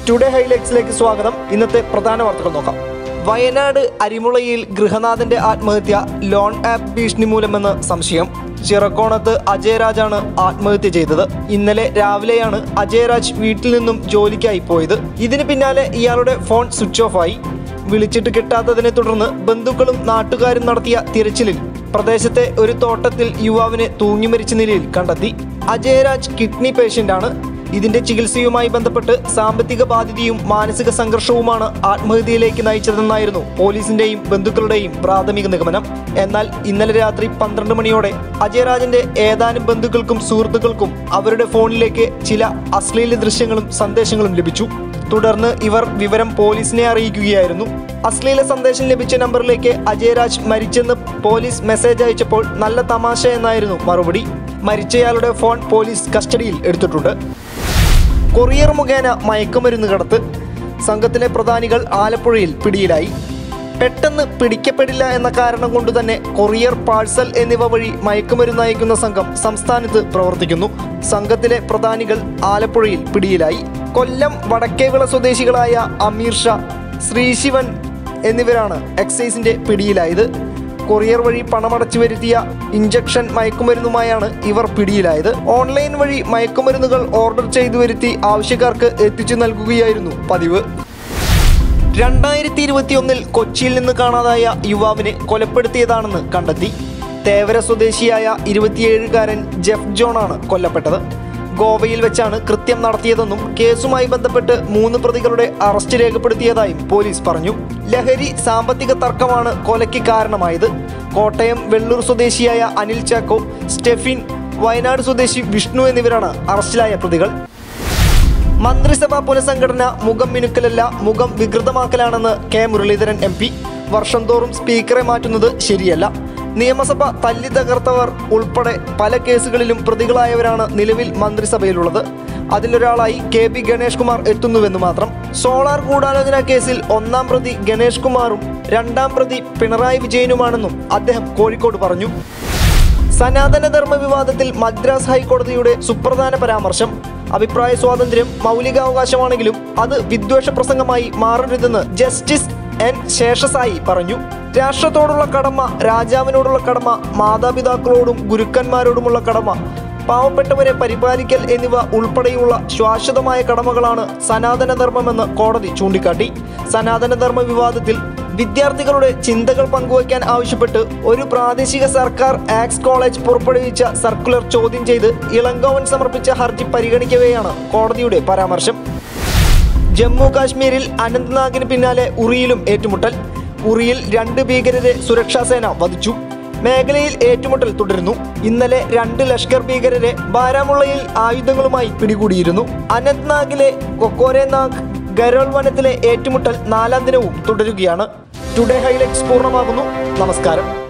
Today ഹൈലൈറ്റ്സിലേക്ക് സ്വാഗതം. ഇന്നത്തെ പ്രധാന വാർത്തകൾ നോക്കാം. വയനാട് അരിമുളയിൽ ഗൃഹനാഥന്റെ ആത്മഹത്യ ലോൺ ആപ്പ് ഭീഷണി മൂലമെന്ന് സംശയം. ചിറക്കോണത്ത് അജയരാജാണ് ആത്മഹത്യ ചെയ്തത്. ഇന്നലെ രാവിലെയാണ് അജയരാജ് വീട്ടിൽ നിന്നും ജോലിക്കായി പോയത്. ഇതിന് പിന്നാലെ ഇയാളുടെ ഫോൺ സ്വിച്ച് ഓഫ് ആയി. വിളിച്ചിട്ട് കിട്ടാത്തതിനെ തുടർന്ന് ബന്ധുക്കളും നാട്ടുകാരും നടത്തിയ തിരച്ചിലിൽ പ്രദേശത്തെ ഒരു തോട്ടത്തിൽ യുവാവിനെ തൂങ്ങി മരിച്ച നിലയിൽ കണ്ടെത്തി. അജയരാജ് കിഡ്നി പേഷ്യന്റാണ്. ഇതിന്റെ ചികിത്സയുമായി ബന്ധപ്പെട്ട് സാമ്പത്തിക ബാധ്യതയും മാനസിക സംഘർഷവുമാണ് ആത്മഹത്യയിലേക്ക് നയിച്ചതെന്നായിരുന്നു പോലീസിന്റെയും ബന്ധുക്കളുടെയും പ്രാഥമിക നിഗമനം. എന്നാൽ ഇന്നലെ രാത്രി 12 മണിയോടെ അജയരാജന്റെ ഏതാനും ബന്ധുക്കൾക്കും സുഹൃത്തുക്കൾക്കും അവരുടെ ഫോണിലേക്ക് ചില അശ്ലീല ദൃശ്യങ്ങളും സന്ദേശങ്ങളും ലഭിച്ചു. തുടർന്ന് ഇവർ വിവരം പോലീസിനെ അറിയിക്കുകയായിരുന്നു. അശ്ലീല സന്ദേശം ലഭിച്ച നമ്പറിലേക്ക് അജയരാജ് മരിച്ചെന്ന് പോലീസ് മെസ്സേജ് അയച്ചപ്പോൾ നല്ല തമാശ എന്നായിരുന്നു മറുപടി. മരിച്ചയാളുടെ ഫോൺ പോലീസ് കസ്റ്റഡിയിൽ എടുത്തിട്ടുണ്ട്. കൊറിയർ മുഖേന മയക്കുമരുന്ന് കടത്ത്. സംഘത്തിലെ പ്രധാനികൾ ആലപ്പുഴയിൽ പിടിയിലായി. പെട്ടെന്ന് പിടിക്കപ്പെടില്ല എന്ന കാരണം കൊണ്ട് തന്നെ കൊറിയർ, പാഴ്സൽ എന്നിവ വഴി മയക്കുമരുന്ന് അയക്കുന്ന സംഘം സംസ്ഥാനത്ത് പ്രവർത്തിക്കുന്നു. സംഘത്തിലെ പ്രധാനികൾ ആലപ്പുഴയിൽ പിടിയിലായി. കൊല്ലം വടക്കേവിള സ്വദേശികളായ അമീർ ഷാ, ശ്രീശിവൻ എന്നിവരാണ് എക്സൈസിന്റെ പിടിയിലായത്. കൊറിയർ വഴി പണമടച്ചു വരുത്തിയ ഇഞ്ചക്ഷൻ മയക്കുമരുന്നുമായാണ് ഇവർ പിടിയിലായത്. ഓൺലൈൻ വഴി മയക്കുമരുന്നുകൾ ഓർഡർ ചെയ്തു വരുത്തി ആവശ്യക്കാർക്ക് എത്തിച്ചു നൽകുകയായിരുന്നു പതിവ്. 2021 കൊച്ചിയിൽ നിന്ന് കാണാതായ യുവാവിനെ കൊലപ്പെടുത്തിയതാണെന്ന് കണ്ടെത്തി. തേവര സ്വദേശിയായ 27-കാരൻ ജെഫ് ജോണാണ് കൊല്ലപ്പെട്ടത്. ഗോവയിൽ വെച്ചാണ് കൃത്യം നടത്തിയതെന്നും കേസുമായി ബന്ധപ്പെട്ട് 3 പ്രതികളുടെ അറസ്റ്റ് രേഖപ്പെടുത്തിയതായും പോലീസ് പറഞ്ഞു. ലഹരി, സാമ്പത്തിക തർക്കമാണ് കൊലയ്ക്ക് കാരണമായത്. കോട്ടയം വെള്ളൂർ സ്വദേശിയായ അനിൽ ചാക്കോ, സ്റ്റെഫിൻ, വയനാട് സ്വദേശി വിഷ്ണു എന്നിവരാണ് അറസ്റ്റിലായ പ്രതികൾ. മന്ത്രിസഭാ പുനഃസംഘടന മുഖം മിനുക്കലല്ല, മുഖം വികൃതമാക്കലാണെന്ന് കെ മുരളീധരൻ MP. വർഷം തോറും സ്പീക്കറെ മാറ്റുന്നത് ശരിയല്ല. നിയമസഭ തല്ലി തകർത്തവർ ഉൾപ്പെടെ പല കേസുകളിലും പ്രതികളായവരാണ് നിലവിൽ മന്ത്രിസഭയിലുള്ളത്. അതിലൊരാളായി KB ഗണേഷ് കുമാർ എത്തുന്നുവെന്ന് മാത്രം. സോളാർ ഗൂഢാലോചന കേസിൽ 1-ാം പ്രതി ഗണേഷ് കുമാറും 2-ാം പ്രതി പിണറായി വിജയനുമാണെന്നും അദ്ദേഹം കോഴിക്കോട് പറഞ്ഞു. സനാതനധർമ്മ വിവാദത്തിൽ മദ്രാസ് ഹൈക്കോടതിയുടെ സുപ്രധാന പരാമർശം. അഭിപ്രായ സ്വാതന്ത്ര്യം മൗലികാവകാശമാണെങ്കിലും അത് വിദ്വേഷ പ്രസംഗമായി മാറരുതെന്ന് ജസ്റ്റിസ് N ശേഷസായി പറഞ്ഞു. രാഷ്ട്രത്തോടുള്ള കടമ, രാജാവിനോടുള്ള കടമ, മാതാപിതാക്കളോടും ഗുരുക്കന്മാരോടുമുള്ള കടമ, പാവപ്പെട്ടവരെ പരിപാലിക്കൽ എന്നിവ ഉൾപ്പെടെയുള്ള ശാശ്വതമായ കടമകളാണ് സനാതനധർമ്മമെന്ന് കോടതി ചൂണ്ടിക്കാട്ടി. സനാതനധർമ്മ വിവാദത്തിൽ വിദ്യാർത്ഥികളുടെ ചിന്തകൾ പങ്കുവയ്ക്കാൻ ആവശ്യപ്പെട്ട് ഒരു പ്രാദേശിക സർക്കാർ ആർട്സ് കോളേജ് പുറപ്പെടുവിച്ച സർക്കുലർ ചോദ്യം ചെയ്ത് ഇളങ്കോവൻ സമർപ്പിച്ച ഹർജി പരിഗണിക്കവെയാണ് കോടതിയുടെ പരാമർശം. ജമ്മു കാശ്മീരിൽ അനന്ത്നാഗിന് പിന്നാലെ ഉറിയിലും ഏറ്റുമുട്ടൽ. ഉറിയിൽ 2 ഭീകരരെ സുരക്ഷാസേന വധിച്ചു. മേഖലയിൽ ഏറ്റുമുട്ടൽ തുടരുന്നു. ഇന്നലെ 2 ലഷ്കർ ഭീകരരെ ബാരാമുള്ളയിൽ ആയുധങ്ങളുമായി പിടികൂടിയിരുന്നു. അനന്ത്നാഗിലെ കൊക്കോരനാഗ് ഗരോൾ വനത്തിലെ ഏറ്റുമുട്ടൽ 4-ാം ദിനവും തുടരുകയാണ്. ടുഡേ ഹൈലൈറ്റ്സ് പൂർണ്ണമാകുന്നു. നമസ്കാരം.